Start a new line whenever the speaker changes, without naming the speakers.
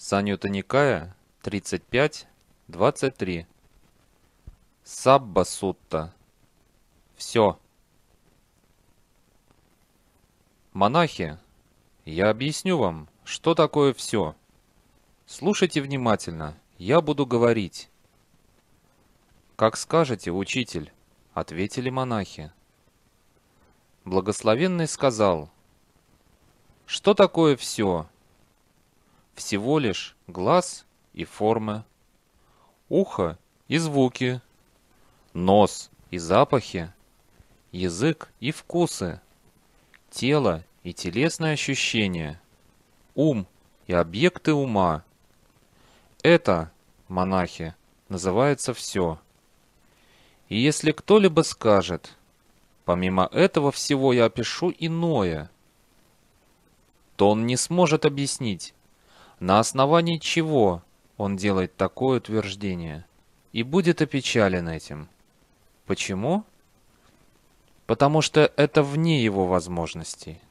Саньютта Никая 35.23. Сабба Сутта. Все. Монахи, я объясню вам, что такое все. Слушайте внимательно, я буду говорить. Как скажете, учитель, ответили монахи. Благословенный сказал, что такое все? Всего лишь глаз и формы, ухо и звуки, нос и запахи, язык и вкусы, тело и телесные ощущения, ум и объекты ума. Это, монахи, называется все. И если кто-либо скажет, помимо этого всего я опишу иное, то он не сможет объяснить, на основании чего он делает такое утверждение, и будет опечален этим. Почему? Потому что это вне его возможностей.